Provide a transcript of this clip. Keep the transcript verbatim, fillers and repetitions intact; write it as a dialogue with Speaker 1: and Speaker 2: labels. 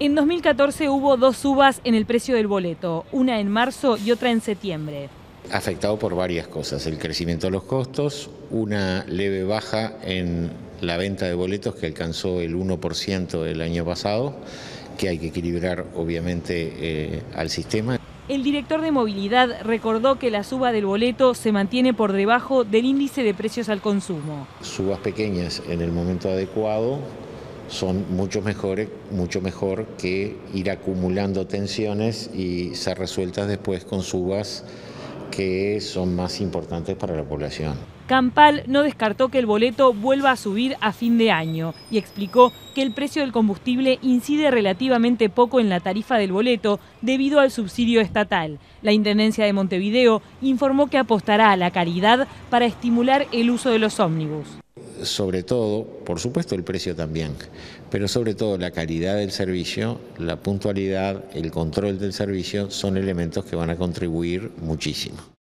Speaker 1: En dos mil catorce hubo dos subas en el precio del boleto, una en marzo y otra en septiembre.
Speaker 2: Afectado por varias cosas, el crecimiento de los costos, una leve baja en la venta de boletos que alcanzó el uno por ciento el año pasado, que hay que equilibrar obviamente eh, al sistema.
Speaker 1: El director de movilidad recordó que la suba del boleto se mantiene por debajo del índice de precios al consumo.
Speaker 2: Subas pequeñas en el momento adecuado son mucho mejores, mucho mejor que ir acumulando tensiones y ser resueltas después con subas que son más importantes para la población.
Speaker 1: Campal no descartó que el boleto vuelva a subir a fin de año y explicó que el precio del combustible incide relativamente poco en la tarifa del boleto debido al subsidio estatal. La Intendencia de Montevideo informó que apostará a la caridad para estimular el uso de los ómnibus.
Speaker 2: Sobre todo, por supuesto el precio también, pero sobre todo la calidad del servicio, la puntualidad, el control del servicio son elementos que van a contribuir muchísimo.